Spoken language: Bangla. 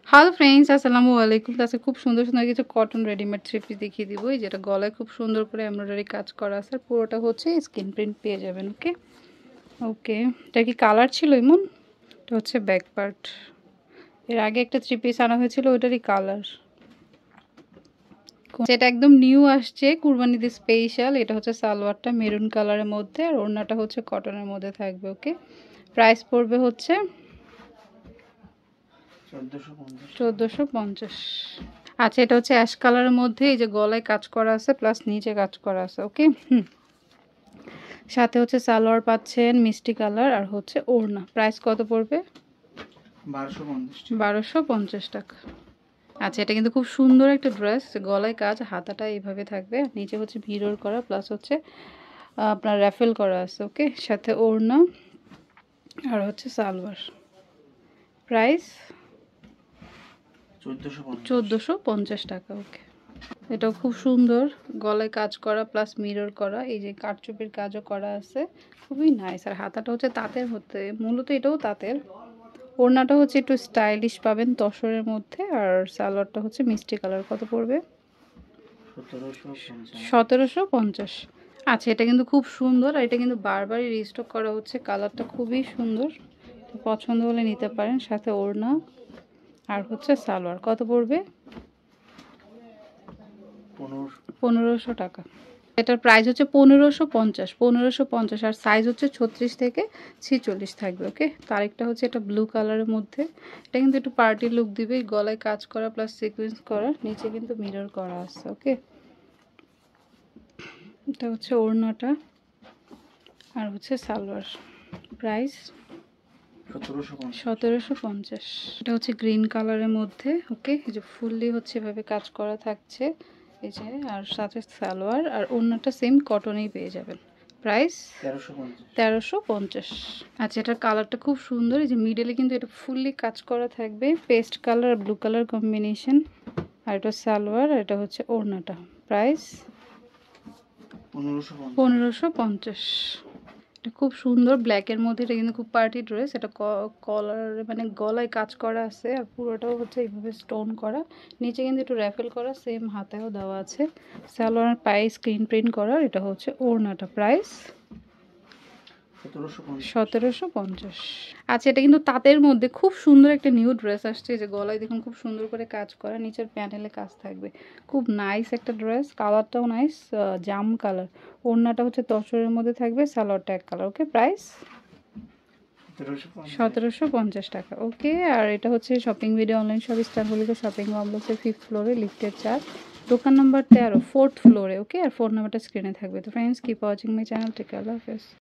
হ্যালো ফ্রেন্ডস, আসসালামু আলাইকুম। আজকে খুব সুন্দর সুন্দর কিছু কটন রেডিমেড থ্রি পিস দেখিয়ে দিব। যেটা গলায় খুব সুন্দর করে এমব্রয়ডারি কাজ করা আছে, পুরোটা হচ্ছে স্ক্রিন প্রিন্ট পেয়ে যাবেন। ওকে ওকে এটা কি কালার ছিল এমন? এটা হচ্ছে ব্যাক পার্ট। এর আগে একটা থ্রি পিস আনা হয়েছিল, ওইটারই কালার। এটা একদম নিউ আসছে, কুরবানিতে স্পেশাল। এটা হচ্ছে সালোয়ারটা মেরুন কালারের মধ্যে, আর ওড়নাটা হচ্ছে কটনের মধ্যে থাকবে। ওকে, প্রাইস পড়বে হচ্ছে 1450। আচ্ছা, এটা হচ্ছে অ্যাশ কালারের মধ্যে, এই যে গলায় কাজ করা আছে প্লাস নিচে কাজ করা আছে। ওকে, সাথে হচ্ছে সালোয়ার পাচ্ছেন মিষ্টি কালার, আর হচ্ছে ওড়না। প্রাইস কত পড়বে? 1250 টাকা। আচ্ছা, এটা কিন্তু খুব সুন্দর একটা ড্রেস। গলায় কাজ, হাতাটা এইভাবে থাকবে, নিচে হচ্ছে ভিড়র করা প্লাস হচ্ছে আপনার র্যাফেল করা আছে। ওকে, সাথে ওড়না আর হচ্ছে সালোয়ার। প্রাইস 1450 টাকা। ওকে, এটাও খুব সুন্দর, গলায় কাজ করা প্লাস মিরর করা, এই যে কারচুপির কাজও করা আছে, খুবই নাইস। আর হাতাটা হচ্ছে তাঁতের, হতে মূলত এটাও তাঁতের। ওড়নাটা হচ্ছে একটু স্টাইলিশ পাবেন তসরের মধ্যে, আর সালোয়ারটা হচ্ছে মিষ্টি কালার। কত পড়বে? 1750। আচ্ছা, এটা কিন্তু খুব সুন্দর, আর এটা কিন্তু বারবারই রিস্টক করা হচ্ছে। কালারটা খুবই সুন্দর, পছন্দ হলে নিতে পারেন। সাথে ওড়না আর হচ্ছে সালোয়ার। কত পড়বে? 1500 টাকা। এটার প্রাইস হচ্ছে 1550। আর সাইজ হচ্ছে 36 থেকে 46 থাকবে। ওকে, তারেকটা হচ্ছে এটা ব্লু কালারের মধ্যে। এটা কিন্তু একটু পার্টি লুক দিবে, গলায় কাজ করা প্লাস সিকোয়েন্স করা, নিচে কিন্তু মিরর করা আছে। ওকে, এটা হচ্ছে ওড়নাটা আর হচ্ছে সালোয়ার। প্রাইস 1750। এটা হচ্ছে গ্রিন কালারের মধ্যে। ওকে, এই যে ফুললি হচ্ছে এভাবে কাজ করা থাকছে, এই যে, আর সাথে সালোয়ার আর ওড়নাটা সেম কটনেই পেয়ে যাবেন। প্রাইস 1350। আচ্ছা, এটার কালারটা খুব সুন্দর, এই যে মিডলে কিন্তু এটা ফুললি কাজ করা থাকবে, paste colour blue colour combination. আর এটা সালোয়ার, আর এটা হচ্ছে ওড়নাটা। প্রাইস 1550। এটা খুব সুন্দর ব্ল্যাকের মধ্যে, এটা কিন্তু খুব পার্টি ড্রেস। এটা কলার মানে গলায় কাজ করা আছে, আর পুরোটাও হচ্ছে এইভাবে স্টোন করা, নিচে কিন্তু একটু র্যাফেল করা, সেম হাতেও দেওয়া আছে। সালোয়ার পায়ে স্ক্রিন প্রিন্ট করা, এটা হচ্ছে ওড়নাটা। প্রাইস 1750। আচ্ছা, এটা কিন্তু তাঁতের মধ্যে খুব সুন্দর একটা নিউ ড্রেস আসছে, যে গলায় দেখুন খুব সুন্দর করে কাজ করা, নিচের প্যানেলে কাজ থাকবে, খুব নাইস একটা ড্রেস। কালারটাও নাইস, জাম কালার। ওড়নাটা হচ্ছে তসরের মধ্যে থাকবে, সালোয়ারটা এক কালার। ওকে, প্রাইস 1750 টাকা। ওকে, আর এটা হচ্ছে শপিং ভিডিও অনলাইন শপ ইস্তানবুলিতে শপিং কমপ্লেক্সের 5th ফ্লোরে, লিফটের 4, দোকান নাম্বার 13, 4th ফ্লোরে। ওকে, আর ফোন নাম্বারটা স্ক্রিনে থাকবে। তো friends, keep watching my channel. Take care, আল্লাহ হাফেজ।